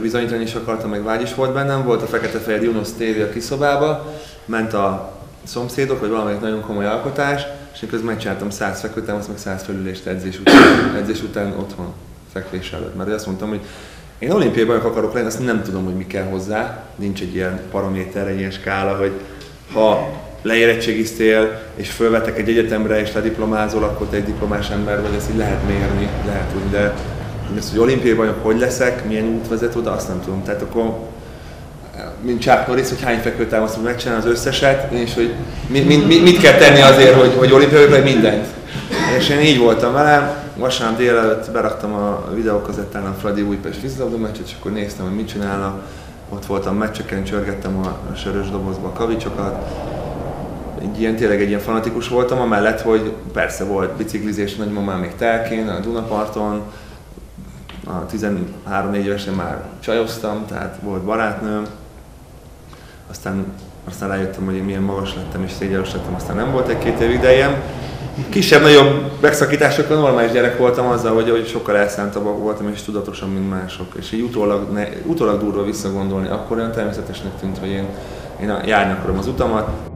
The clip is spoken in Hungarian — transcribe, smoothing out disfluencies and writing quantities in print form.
Bizonyítani is akartam, meg vágy is volt bennem, volt a Fekete-Fehér Junos TV a kiszobába, ment a szomszédok, vagy valamelyik nagyon komoly alkotás, és én közben megcsináltam 100 fekvőtámaszt, meg 100 felülést edzés után otthon, fekvés előtt. Mert azt mondtam, hogy én olimpiai bajnok akarok lenni, azt nem tudom, hogy mi kell hozzá, nincs egy ilyen paraméter, egy ilyen skála, hogy ha leérettségiztél, és fölvettek egy egyetemre, és lediplomázol, akkor te egy diplomás ember vagy, ezt így lehet mérni, lehet úgy, de azt, hogy olimpiai bajnok hogy leszek, milyen út vezet oda, azt nem tudom. Tehát akkor, mint Chuck Norris, hogy hány fekvőtámaszt megcsinálni az összeset, és hogy mit kell tenni azért, hogy olimpiai bajnok, mindent. És én így voltam vele, vasárnap délelőtt beraktam a videókazettán a Fradi Újpest vízilabda meccset, és akkor néztem, hogy mit csinálnak. Ott voltam meccseken, csörgettem a sörös dobozba a kavicsokat. Tényleg egy ilyen fanatikus voltam, amellett, hogy persze volt biciklizés nagymamám még telkén, a Dunaparton. A 13-4 évesen már csajoztam, tehát volt barátnőm. Aztán rájöttem, hogy én milyen magas lettem és szégyelos lettem, aztán nem volt egy-két év idejém. Kisebb-nagyobb megszakításokkal normális gyerek voltam azzal, hogy sokkal elszántabb voltam és tudatosan, mint mások. És így utólag durva visszagondolni, akkor olyan természetesnek tűnt, hogy én járni akarom az utamat.